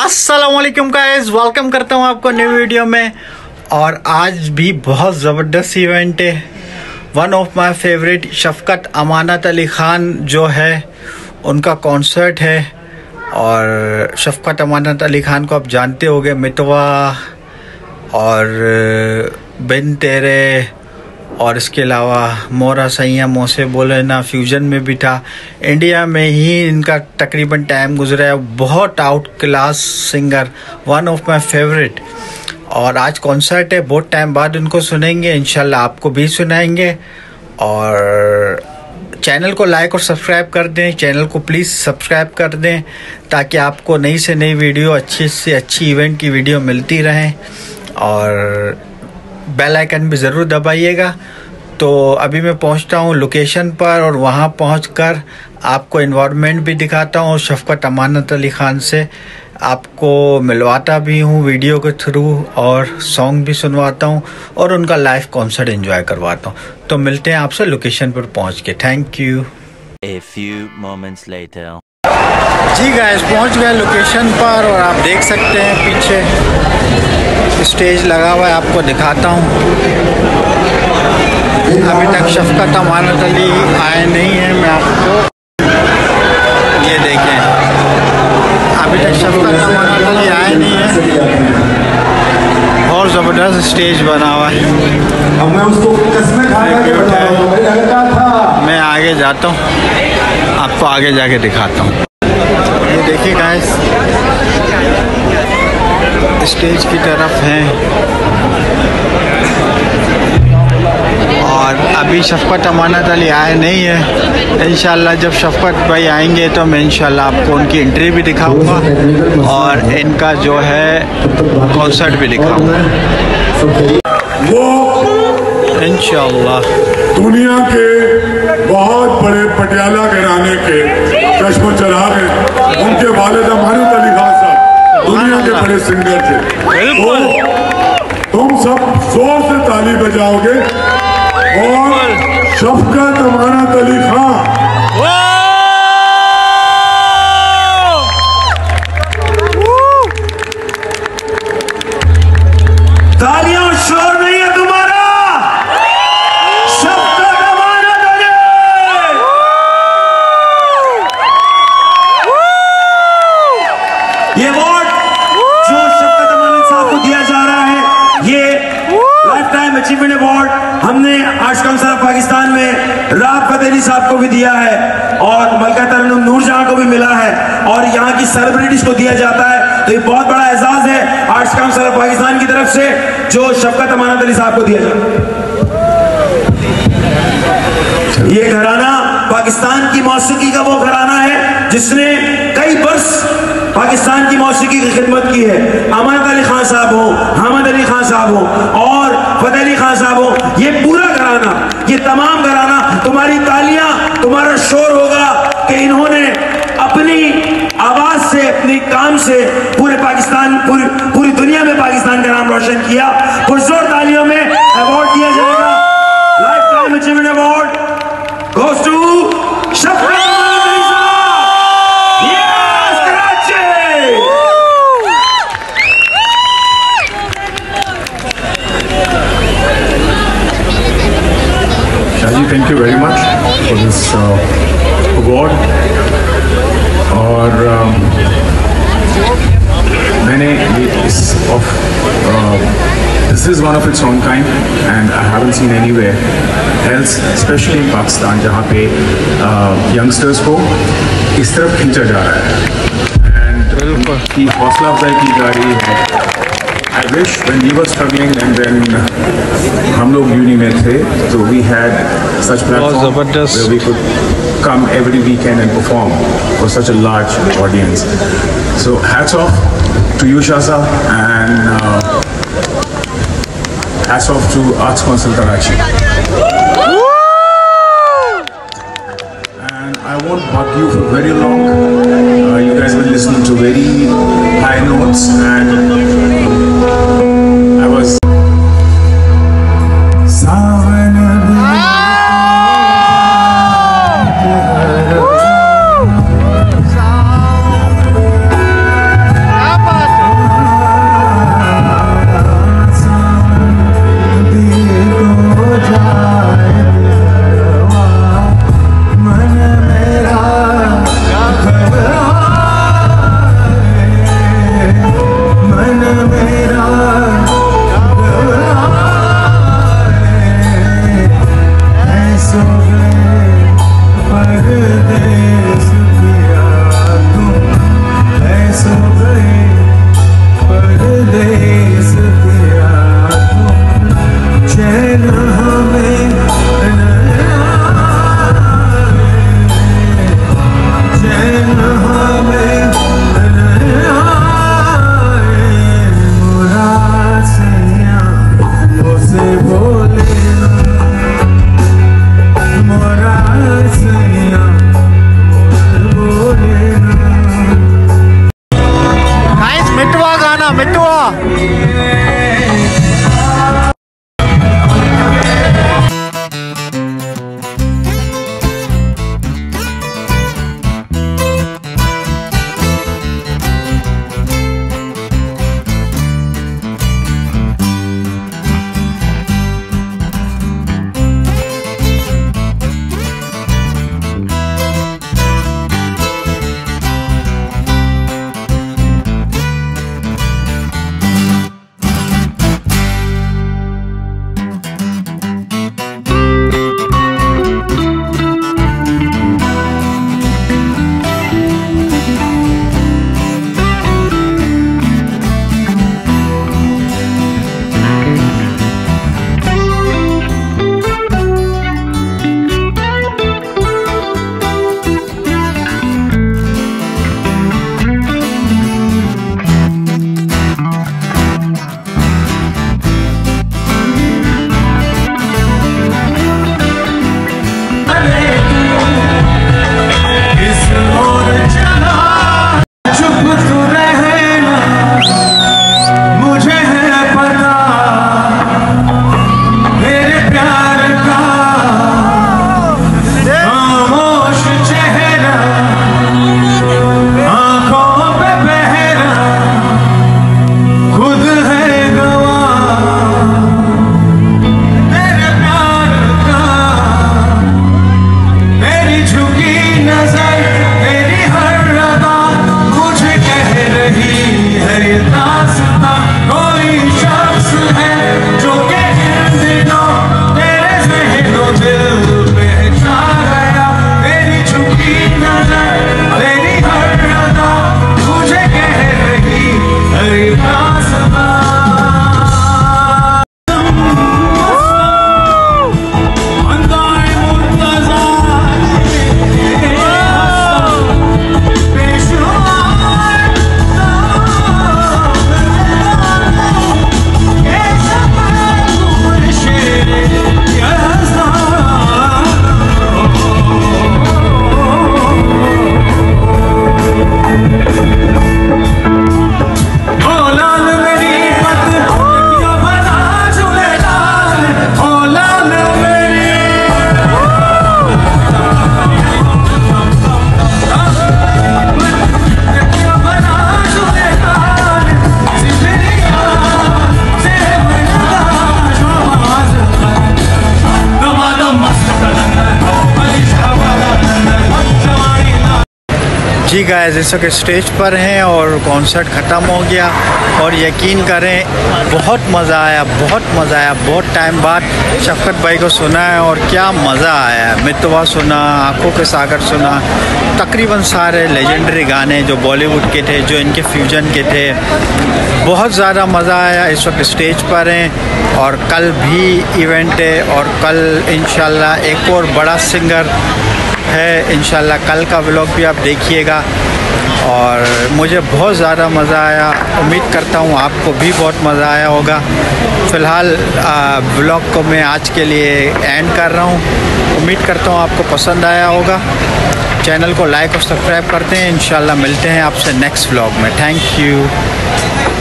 अस्सलामुअलैकुम guys, welcome करता हूँ आपको न्यू वीडियो में। और आज भी बहुत ज़बरदस्त इवेंट है। One of my favourite Shafqat Amanat Ali Khan जो है उनका कॉन्सर्ट है। और शफकत अमानत अली ख़ान को आप जानते होंगे, मितवा और बिन तेरे और इसके अलावा मोरा सैया मोसे बोले ना फ्यूजन में भी था। इंडिया में ही इनका तकरीबन टाइम गुजरा है। बहुत out class singer, one of my favourite. और आज कॉन्सर्ट है, बहुत टाइम बाद इनको सुनेंगे, इंशाल्लाह आपको भी सुनाएंगे। और चैनल को लाइक और सब्सक्राइब कर दें, चैनल को प्लीज़ सब्सक्राइब कर दें ताकि आपको नई से नई वीडियो, अच्छी से अच्छी इवेंट की वीडियो मिलती रहें। और बेल आइकन भी ज़रूर दबाइएगा। तो अभी मैं पहुंचता हूं लोकेशन पर और वहां पहुंचकर आपको इन्वायरमेंट भी दिखाता हूं। शफकत अमानत अली ख़ान से आपको मिलवाता भी हूं वीडियो के थ्रू और सॉन्ग भी सुनवाता हूं और उनका लाइव कॉन्सर्ट एंजॉय करवाता हूं। तो मिलते हैं आपसे लोकेशन पर पहुंच के। Thank you. A few moments later. जी गाइस, पहुंच गए लोकेशन पर और आप देख सकते हैं पीछे स्टेज लगा हुआ है, आपको दिखाता हूँ। अभी तक शफकत अमानत अली आए नहीं हैं, मैं आपको ये देखें, अभी तक शफकत अमानत अली आए नहीं हैं। और ज़बरदस्त स्टेज बना हुआ है। मैं आगे जाता हूँ, आपको आगे जाके दिखाता हूँ। ये देखिए गाइस, स्टेज की तरफ हैं और अभी शफकत अमानत अली आए नहीं है। इंशाल्लाह जब शफकत भाई आएंगे तो मैं इंशाल्लाह आपको उनकी एंट्री भी दिखाऊंगा और इनका जो है कॉन्सर्ट भी दिखाऊंगा वो इंशाल्लाह। दुनिया के बहुत बड़े पटियाला घराने के चश्म चराग हैं। उनके वालिद अमानत अली ख़ान साहब दुनिया के बड़े सिंगर थे। तो तुम सब जोर से ताली बजाओगे और शफकत अमानत अली ख़ान तालियां शोर नहीं है तुम्हारा। शफकत अमानत अली, ये अवार्ड जो शफकत अमानत साहब को दिया जा रहा है, ये लाइफ टाइम अचीवमेंट अवार्ड हमने आशिक काउंसिल पाकिस्तान में राहत फतेह अली साहब को भी दिया है और मलका तरन्नुम नूरजहां को भी मिला है और यहाँ की सेलिब्रिटीज को दिया जाता है। तो ये बहुत बड़ा एजाज है आशिक काउंसिल पाकिस्तान की तरफ से जो शफकत अमानत अली साहब को दिया जाता है। ये घराना पाकिस्तान की मौसीकी का वो घराना है जिसने कई बरस पाकिस्तान की मौसीकी की खिदमत की है। अमानत अली ख़ान साहब हो, हामिद अली ख़ान साहब हो और फतेह अली ख़ान साहब हो, ये पूरा घराना, ये तमाम घराना, तुम्हारी तालियां, तुम्हारा शोर होगा कि इन्होंने अपनी आवाज से, अपनी काम से पूरे पाकिस्तान, पूरी दुनिया में पाकिस्तान का नाम रोशन किया। पुरजोर तालियों में अवार्ड दिया जाएगा। Life time achievement award goes to Shafqat Amanat Ali साहब। Yes, Karachi! Shahji, thank you very much for this award. और मैंने this is one of its own kind and I haven't seen anywhere else, especially in Pakistan, जहाँ पे youngsters को इस तरफ खींचा जा रहा है and उनकी हौसला अफजाई की जा रही है। I wish when we were struggling and then हम लोग यूनी में थे तो we had such platform where we could come every weekend and perform for such a large audience. So hats off to you Shah and hats off to Arts Council Karachi. And I won't bug you for very long. You guys will listen to very high notes and I was जी guys, इस वक्त stage पर हैं और concert ख़त्म हो गया और यकीन करें बहुत मज़ा आया, बहुत मज़ा आया। बहुत टाइम बाद शफ़कत भाई को सुना है और क्या मज़ा आया। मितवा सुना, आंखों के सागर सुना, तकरीबन सारे लेजेंडरी गाने जो बॉलीवुड के थे, जो इनके फ्यूजन के थे, बहुत ज़्यादा मज़ा आया। इस वक्त स्टेज पर हैं और कल भी इवेंट है और कल इंशाल्लाह एक और बड़ा सिंगर है। इंशाल्लाह कल का व्लॉग भी आप देखिएगा और मुझे बहुत ज़्यादा मज़ा आया। उम्मीद करता हूँ आपको भी बहुत मज़ा आया होगा। फ़िलहाल व्लॉग को मैं आज के लिए एंड कर रहा हूँ। उम्मीद करता हूँ आपको पसंद आया होगा। चैनल को लाइक और सब्सक्राइब करते हैं। इंशाल्लाह मिलते हैं आपसे नेक्स्ट व्लॉग में। Thank you.